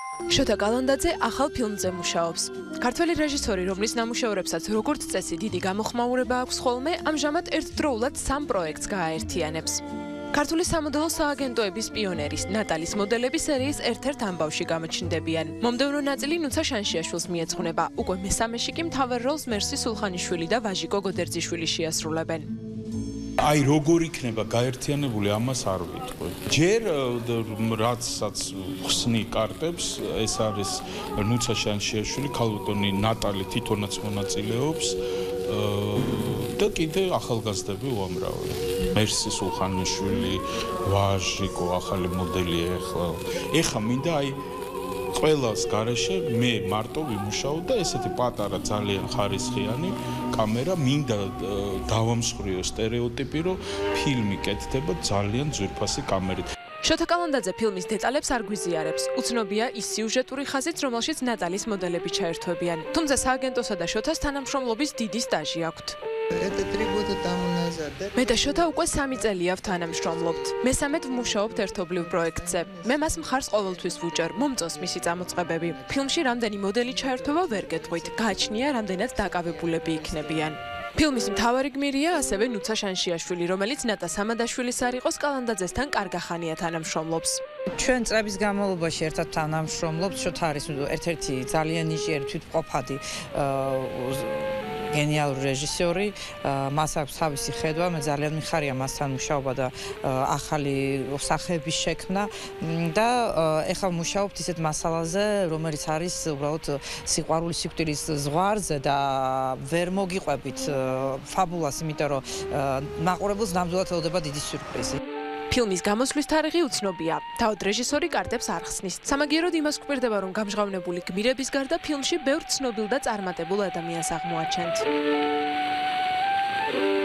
შოთა კალანდაძე ახალ ფილმზე მუშაობს. ქართველი რეჟისორი, რომლის ნამუშევრებსაც როგორც წესი დიდი გამოხმაურება აქვს ხოლმე, ამჟამად ერთდროულად 3 პროექტს გააერთიანებს. ქართული სამოდელო სააგენტოების პიონერის ნატალის მოდელები სერიის ერთ-ერთ ამბავში გამოჩნდებიან. მომდევნო ნაწილი ნუცა შანშიაშვილს მიეძღვნება. უკვე მესამეში კი მთავარ როლს მერსი სულხანიშვილი და ვაჟიკო გოდერძიშვილი შეასრულებენ. Ai როგორ იქნება გაერთიანებული ამას არ ვიტყვი. ჯერ რაცაც ხსნი კარტებს, ეს არის ნუცა შანშიაშვილი, ქალბატონი ნატალი თვითონაც მონაწილეობს და კიდე ახალგაზრდები უამრავი. მერსი სულხანიშვილი, ვაჟიკო, ახალი მოდელი ეხლა მინდა აი ყველას გარეშე მე მარტო ვიმუშაო და ესეთი პატარა ძალიან ხარისხიანი კამერა მინდა დავამსხვრიო სტერეოტიპი, რომ ფილმი კეთდება ძალიან ძვირფასი კამერით. შოთა კალანდაძე ფილმის დეტალებს არ გვიზიარებს. უცნობია ის სიუჟეტური ხაზიც, რომელშიც ნატალის მოდელები ჩაერთვებიან. თუმცა სააგენტოსა და შოთას თანამშრომლობის დიდი სტაჟი აქვთ. მე და შოთა უკვე 3 წელია ვთანამშრომლობთ. მესამედ ვმუშაობთ ერთობლივ პროექტზე. მე მას მხარს ყოველთვის ვუჭერ, მომწონს მისი წამოწყებები. ფილმში რამდენი მოდელი ჩაერთვება ვერ გეტყვით. გააჩნია, რამდენად დაკავებულები იქნებიან. ფილმის მთავარი გმირია ასევე ნუცა შანშიაშვილი, რომელიც ნატა სამადაშვილის არ იყოს კალანდაძესთან კარგახანია თანამშრომლობს. ჩვენ წლების განმავლობაში ერთად თანამშრომლობთ. შოთა არის ერთ-ერთი ძალიან ნიჭიერი თვითმყოფადი გენიალური რეჟისორი, მას აქვს თავისი ხედვა, მე ძალიან მიხარია მასთან მუშაობა და ახალი სახეების შექმნა და ეხლა მუშაობთ ისეთ მასალაზე, რომელიც არის უბრალოდ სიყვარული სიკვდილის ზღვარზე და ვერ მოგიყვებით ფაბულას, იმიტომ რომ მაყურებელს ნამდვილად ელოდება დიდი სიურპრიზი. ფილმის გამოსვლის თარიღი უცნობია. თავად რეჟისორი კარტებს არ ხსნის. სამაგიეროდ იმას გვპირდება, რომ გამჟღავნებული გმირების გარდა ფილმში ბევრ ცნობილ და წარმატებულ ადამიანს აღმოაჩენთ.